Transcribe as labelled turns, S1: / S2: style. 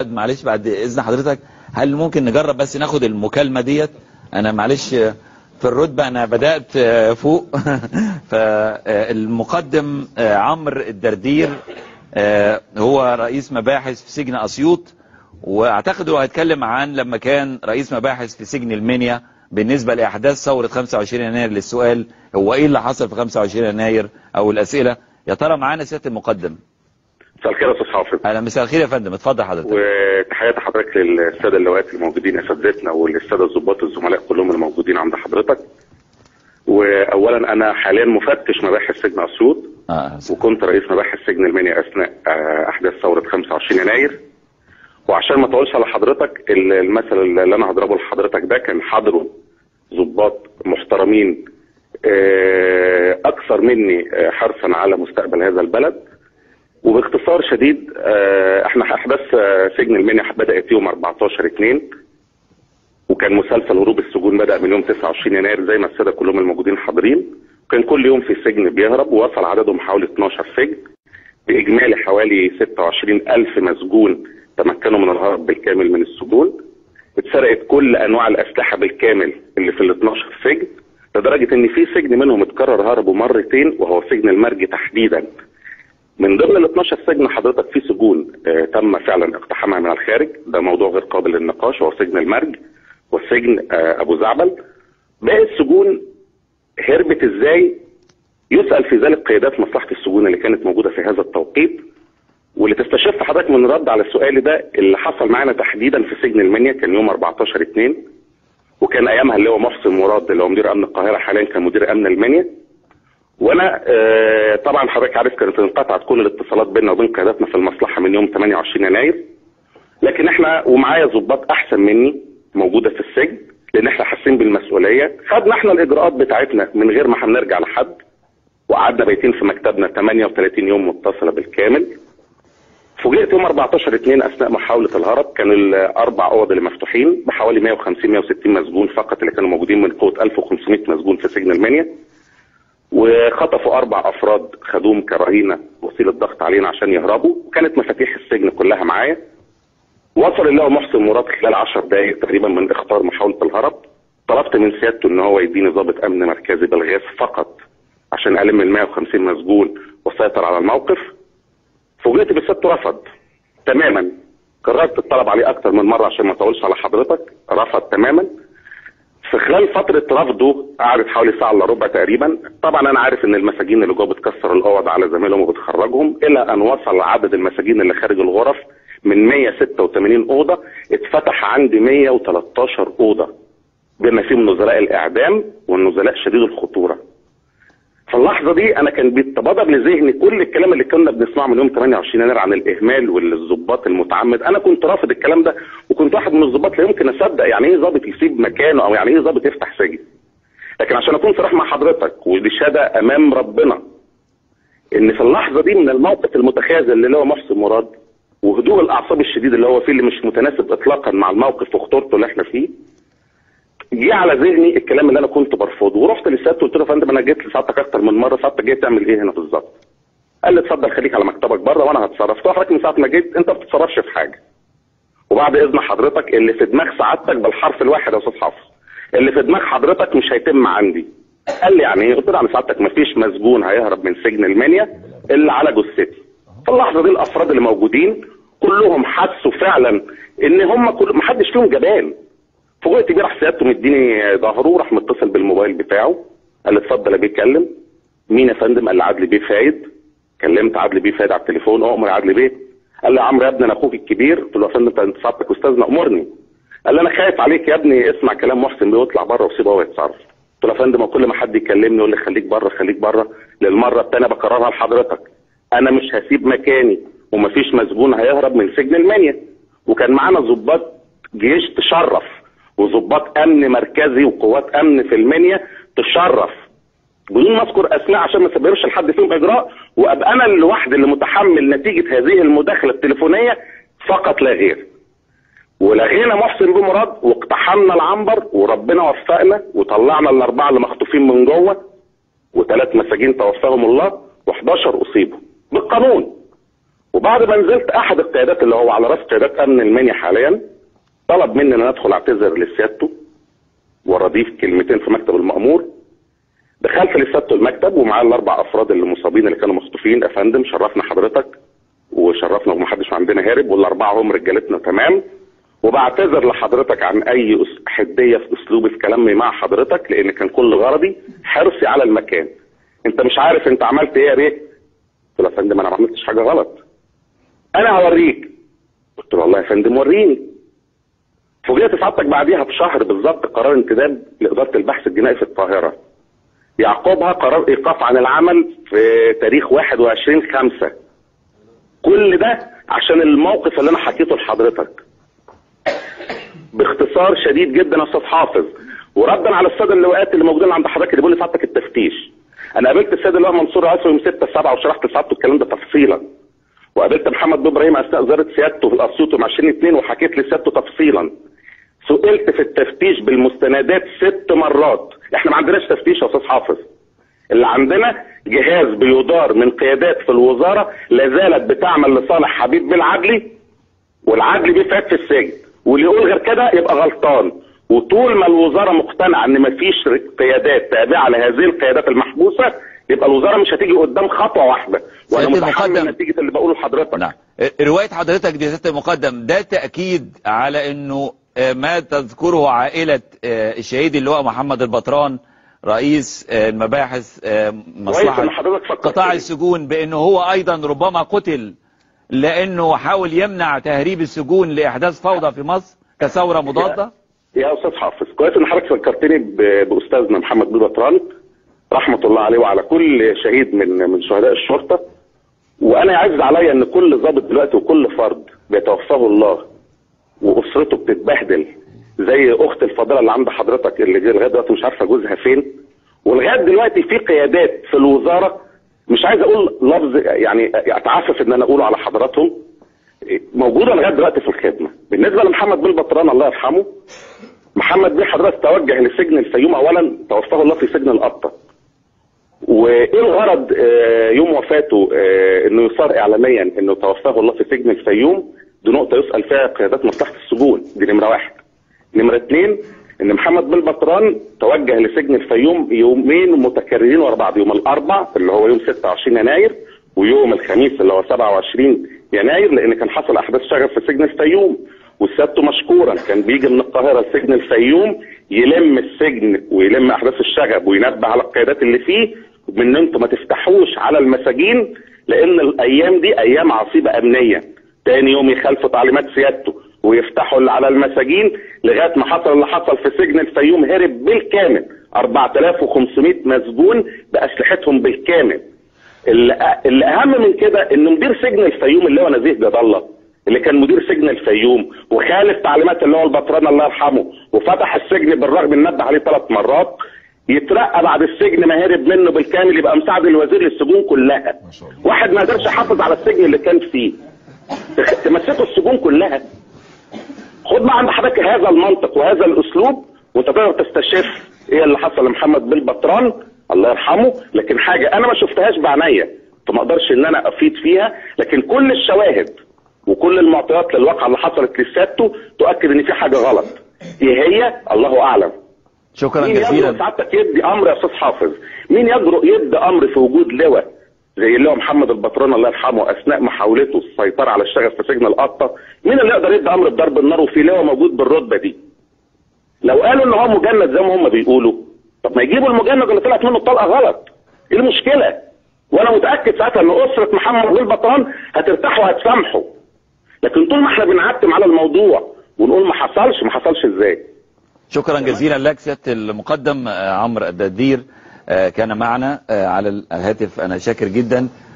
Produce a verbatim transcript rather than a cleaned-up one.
S1: معلش بعد اذن حضرتك، هل ممكن نجرب بس ناخد المكالمه ديت؟ انا معلش في الرتبه انا بدات فوق. فالمقدم عمرو الدردير هو رئيس مباحث في سجن اسيوط، واعتقد هو هيتكلم عن لما كان رئيس مباحث في سجن المنيا بالنسبه لاحداث ثوره خمسة وعشرين يناير. للسؤال هو ايه اللي حصل في خمسة وعشرين يناير او الاسئله، يا ترى معانا سياده المقدم؟
S2: مساء الخير يا استاذ حافظ.
S1: اهلا، مساء الخير يا فندم، اتفضل حضرتك.
S2: وتحياتي حضرتك للساده اللواءات الموجودين اساتذتنا وللساده الضباط الزملاء كلهم الموجودين عند حضرتك. واولا انا حاليا مفتش مباحث سجن اسيوط،
S1: آه
S2: وكنت رئيس مباحث سجن المنيا اثناء احداث ثوره خمسة وعشرين يناير. وعشان ما اطولش على حضرتك، المثل اللي انا هضربه لحضرتك ده كان حضره ضباط محترمين اكثر مني حرصا على مستقبل هذا البلد. وباختصار شديد، احنا احداث سجن المنيا بدات يوم أربعتاشر اتنين، وكان مسلسل هروب السجون بدا من يوم تسعة وعشرين يناير زي ما الساده كلهم الموجودين حاضرين. كان كل يوم في السجن بيهرب، ووصل عددهم حوالي اتناشر سجن باجمالي حوالي ستة وعشرين ألف مسجون تمكنوا من الهرب بالكامل من السجون. اتسرقت كل انواع الاسلحه بالكامل اللي في ال اتناشر سجن، لدرجه ان في سجن منهم اتكرر هربوا مرتين، وهو سجن المرج تحديدا. من ضمن ال اتناشر سجن حضرتك في سجون آه تم فعلا اقتحامها من الخارج، ده موضوع غير قابل للنقاش، وهو سجن المرج والسجن آه ابو زعبل. باقي السجون هربت ازاي؟ يسال في ذلك قيادات مصلحه السجون اللي كانت موجوده في هذا التوقيت. واللي تستشف حضرتك من رد على السؤال ده، اللي حصل معانا تحديدا في سجن المنيا كان يوم أربعتاشر اتنين، وكان ايامها اللي هو محسن مراد اللي هو مدير امن القاهره، حاليا كان مدير امن المنيا. وانا آه طبعا حضرتك عارف كانت انقطعت كل الاتصالات بيننا وبين قياداتنا في المصلحه من يوم تمانية وعشرين يناير. لكن احنا ومعايا ضباط احسن مني موجوده في السجن، لان احنا حاسين بالمسؤوليه. خدنا احنا الاجراءات بتاعتنا من غير ما هنرجع لحد، وقعدنا بايتين في مكتبنا تمانية وتلاتين يوم متصله بالكامل. فوجئت يوم أربعتاشر اتنين اثناء محاوله الهرب، كان الاربع اوض اللي مفتوحين بحوالي مية وخمسين مية وستين مسجون فقط اللي كانوا موجودين من قوه ألف وخمسمية مسجون في سجن المنيا. وخطفوا اربع افراد خدوهم كرهينه وسيله ضغط علينا عشان يهربوا، وكانت مفاتيح السجن كلها معايا. وصل اللواء محسن مراد خلال عشر دقائق تقريبا من اخطار محاوله الهرب. طلبت من سيادته ان هو يديني ضابط امن مركزي بالغاز فقط عشان الم ال مية وخمسين مسجون وسيطر على الموقف. فوجئت بسيادته رفض تماما. قررت الطلب عليه اكتر من مره عشان ما اطولش على حضرتك، رفض تماما. في خلال فتره رفضه قعدت حوالي ساعه الا ربع تقريبا. طبعا انا عارف ان المساجين اللي جوه بتكسر الاوض على زمايلهم وبتخرجهم، الى ان وصل عدد المساجين اللي خارج الغرف من مية وستة وتمانين اوضه، اتفتح عندي مية وتلتاشر اوضه بما فيهم نزلاء الاعدام والنزلاء شديد الخطوره. في اللحظه دي انا كان بيتبادر لذهني كل الكلام اللي كنا بنسمعه من يوم تمانية وعشرين يناير عن الاهمال والضباط المتعمد. انا كنت رافض الكلام ده، وكنت واحد من الضباط لا يمكن اصدق يعني ايه ضابط يسيب مكانه او يعني ايه ضابط يفتح سجن. لكن عشان اكون صريح مع حضرتك، ودي شهاده امام ربنا، ان في اللحظه دي من الموقف المتخاذل اللي هو محسن مراد وهدوء الاعصاب الشديد اللي هو فيه، اللي مش متناسب اطلاقا مع الموقف وخطورته اللي احنا فيه، جه على ذهني الكلام اللي انا كنت برفضه. ورحت لسيادته قلت له يا فندم انا جيت لسعادتك اكتر من مره، سعادتك جاي تعمل ايه هنا بالظبط؟ قال لي اتفضل خليك على مكتبك بره وانا هتصرف. قلت له حضرتك من ساعه ما جيت انت ما بتتصرفش في حاجه. وبعد اذن حضرتك اللي في دماغ سعادتك بالحرف الواحد يا استاذ حافظ، اللي في دماغ حضرتك مش هيتم عندي. قال لي يعني ايه؟ قلت له يعني سعادتك ما فيش مسجون هيهرب من سجن المنيا الا على جثتي. في اللحظه دي الافراد اللي موجودين كلهم حسوا فعلا ان هم كل ما حدش فيهم جبان. فوجئت بيه راح سيادته مديني ظهره وراح متصل بالموبايل بتاعه. قال لي اتفضل يا بيه اتكلم. مين يا فندم؟ قال لي عدلي بيه فايد. كلمت عدلي بيه فايد على التليفون. اؤمر يا عدلي بيه. قال لي يا عمرو يا ابني انا اخوك الكبير. قلت له يا فندم انت سعادتك استاذنا امرني. قال لي انا خايف عليك يا ابني، اسمع كلام محسن بيه واطلع بره وسيبه هو يتصرف. قلت له يا فندم كل ما حد يكلمني يقول لي خليك بره خليك بره، للمره الثانيه بكررها لحضرتك، انا مش هسيب مكاني ومفيش مسجون هيهرب من سجن المنيا. وكان معانا ضباط جيش تشرف وضباط امن مركزي وقوات امن في المنيا تشرف، بدون ما اذكر اسماء عشان ما اسببش لحد فيهم اجراء، وابقى انا الوحيد اللي متحمل نتيجه هذه المداخله التليفونيه فقط لا غير. ولغينا محسن بيه مراد واقتحمنا العنبر، وربنا وفقنا وطلعنا الاربعه اللي مخطوفين من جوه، وثلاث مساجين توفاهم الله وحداشر اصيبوا بالقانون. وبعد ما نزلت احد القيادات اللي هو على راس قيادات امن المنيا حاليا طلب مني ان انا ادخل اعتذر لسيادته ورديف كلمتين في مكتب المأمور. دخلت لسيادته المكتب ومعاه الاربع افراد اللي مصابين اللي كانوا مخطوفين. يا فندم شرفنا حضرتك وشرفنا ومحدش عندنا هارب والاربعه هم رجالتنا تمام، وبعتذر لحضرتك عن اي حديه في اسلوبي في كلامي مع حضرتك لان كان كل غرضي حرصي على المكان. انت مش عارف انت عملت ايه يا بيه؟ قلت له يا فندم انا ما عملتش حاجه غلط، انا هوريك. قلت له والله يا فندم وريني. فوجئت سعادتك بعديها بشهر بالظبط قرار انتداب لاداره البحث الجنائي في القاهره، يعقبها قرار ايقاف عن العمل في تاريخ واحد وعشرين خمسة. كل ده عشان الموقف اللي انا حكيته لحضرتك باختصار شديد جدا يا استاذ حافظ. وردا على الساده اللواءات اللي موجودين عند حضرتك اللي بيقول لي سعادتك التفتيش، انا قابلت السيد اللواء منصور عاصي يوم ستة سبعة وشرحت لسعادته الكلام ده تفصيلا، وقابلت محمد ابراهيم اثناء زياره سيادته في الاسيوط يوم عشرين اتنين وحكيت لسيادته تفصيلا. سئلت في التفتيش بالمستندات ست مرات. احنا ما عندناش تفتيش يا استاذ حافظ، اللي عندنا جهاز بيدار من قيادات في الوزاره لا زالت بتعمل لصالح حبيب بالعدلي، والعدلي بيفات في السجن، واللي يقول غير كده يبقى غلطان. وطول ما الوزاره مقتنعه ان مفيش قيادات تابعه لهذه القيادات المحبوسه يبقى الوزاره مش هتيجي قدام خطوه واحده. وانا متحمل نتيجه اللي بقوله لحضرتك.
S1: نعم. روايه حضرتك دي سياده المقدم ده تاكيد على انه ما تذكره عائله الشهيد اللواء محمد البطران رئيس المباحث مصلحه قطاع السجون بانه هو ايضا ربما قتل لانه حاول يمنع تهريب السجون لاحداث فوضى في مصر كثوره مضاده.
S2: يا استاذ حافظ كويس ان حضرتك فكرتني باستاذنا محمد البطران رحمه الله عليه وعلى كل شهيد من من شهداء الشرطه. وانا يعز عليا ان كل ضابط دلوقتي وكل فرد بيتوفاه الله واسرته بتتبهدل زي اخت الفاضله اللي عند حضرتك اللي لغايه دلوقتي مش عارفه جوزها فين. ولغايه دلوقتي في قيادات في الوزاره مش عايز اقول لفظ يعني اتعفف ان انا اقوله على حضراتهم موجوده لغايه دلوقتي في الخدمه. بالنسبه لمحمد بيه البطران الله يرحمه، محمد بيه حضرتك توجه لسجن الفيوم اولا توفاه الله في سجن القطه. وايه الغرض يوم وفاته انه يصار اعلاميا انه توفاه الله في سجن الفيوم؟ دي نقطه يسال فيها قيادات مصلحه السجون، دي نمره واحد. نمره اثنين ان محمد بيه البطران توجه لسجن الفيوم يومين متكررين ورا بعض، يوم الاربع اللي هو يوم ستة وعشرين يناير ويوم الخميس اللي هو سبعة وعشرين يناير، لان كان حصل احداث شغب في سجن الفيوم. وسيادته مشكورا كان بيجي من القاهره لسجن الفيوم يلم السجن ويلم احداث الشغب وينبه على القيادات اللي فيه بان انتم ما تفتحوش على المساجين لان الايام دي ايام عصيبه امنيه. تاني يوم يخالفوا تعليمات سيادته ويفتحوا اللي على المساجين لغايه ما حصل اللي حصل في سجن الفيوم، هرب بالكامل أربعة آلاف وخمسمائة مسجون باسلحتهم بالكامل. اللي, اللي اهم من كده ان مدير سجن الفيوم اللي هو نزيه جد الله اللي كان مدير سجن الفيوم وخالف تعليمات اللي هو البطران الله يرحمه وفتح السجن بالرغم ان نبه عليه ثلاث مرات، يترقى بعد السجن ما هرب منه بالكامل يبقى مساعد الوزير للسجون كلها. واحد ما قدرش يحافظ على السجن اللي كان فيه تمسكوا السجون كلها. خد بقى عند حضرتك هذا المنطق وهذا الاسلوب وانت تقدر تستشف ايه اللي حصل لمحمد بيه البطران الله يرحمه. لكن حاجه انا ما شفتهاش بعينيا فما اقدرش ان انا افيد فيها، لكن كل الشواهد وكل المعطيات للواقعه اللي حصلت لسيادته تؤكد ان في حاجه غلط. ايه هي؟ الله اعلم.
S1: شكرا جزيلا.
S2: مين يجرؤ سعادتك يدي امر يا استاذ حافظ؟ مين يجرؤ يدي امر في وجود لواء زي اللواء محمد البطران الله يرحمه اثناء محاولته السيطره على الشغب في سجن القطه؟ مين اللي يقدر يدي امر بضرب النار وفي لواء موجود بالرتبه دي؟ لو قالوا ان هو مجند زي ما هم بيقولوا طب ما يجيبوا المجند اللي طلعت منه الطلقه غلط. ايه المشكله؟ وانا متاكد ساعتها ان اسره محمد بيه البطران هترتاح وهتسامحه. لكن طول ما احنا بنعتم على الموضوع ونقول ما حصلش، ما حصلش ازاي؟
S1: شكرا جزيلا لك سياده المقدم عمرو الدردير كان معنا على الهاتف. انا شاكر جدا.